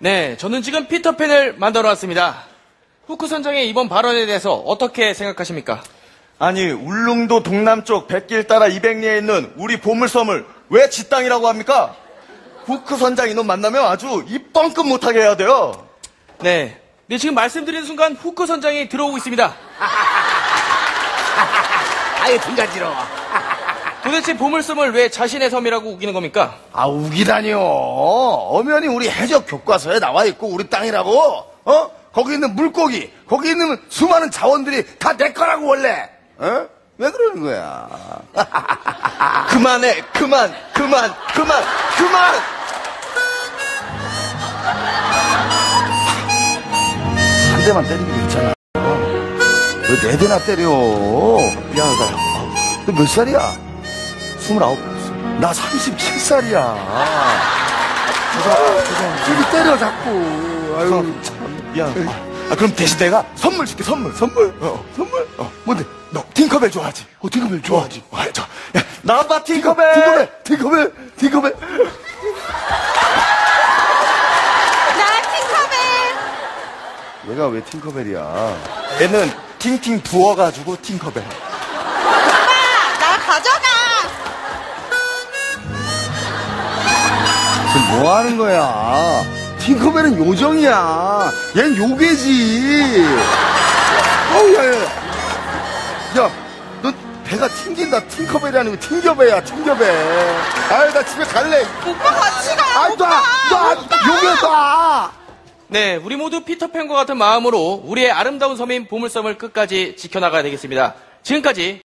네, 저는 지금 피터팬을 만들어 왔습니다. 후크 선장의 이번 발언에 대해서 어떻게 생각하십니까? 아니, 울릉도 동남쪽 백길 따라 200리에 있는 우리 보물섬을 왜 지 땅이라고 합니까? 후크 선장 이놈 만나면 아주 입 뻥끗 못하게 해야 돼요. 네, 지금 말씀드리는 순간 후크 선장이 들어오고 있습니다. 아유, 등간지러워. 도대체 보물섬을 왜 자신의 섬이라고 우기는 겁니까? 아, 우기다니요. 엄연히 우리 해적 교과서에 나와 있고 우리 땅이라고. 거기 있는 물고기, 거기 있는 수많은 자원들이 다 내 거라고 원래. 왜 그러는 거야? 그만해, 그만. 한 대만 때리기도 있잖아. 왜 네 대나 때려? 미안하다. 너 몇 살이야? 29. 나 37살이야. 저기 때려 자꾸. 아유, 참. 미안하다. 그럼 대신 내가 선물 줄게, 선물. 선물? 뭔데? 너 팅커벨 좋아하지? 팅커벨 좋아하지. 야, 나와봐, 팅커벨. 팅커벨. 나 팅커벨. 얘가 왜 팅커벨이야? 얘는 팅팅 부어가지고 팅커벨. 오빠, 나 가져가. 지금 뭐 하는 거야? 팅커벨은 요정이야. 얜 요괴지. 야, 너 배가 튕긴다. 팅커벨이 아니고 팅겨배야, 팅겨배. 아유, 나 집에 갈래. 오빠 같이 가. 아, 나 요괴다. 네, 우리 모두 피터팬과 같은 마음으로 우리의 아름다운 섬인 보물섬을 끝까지 지켜나가야 되겠습니다. 지금까지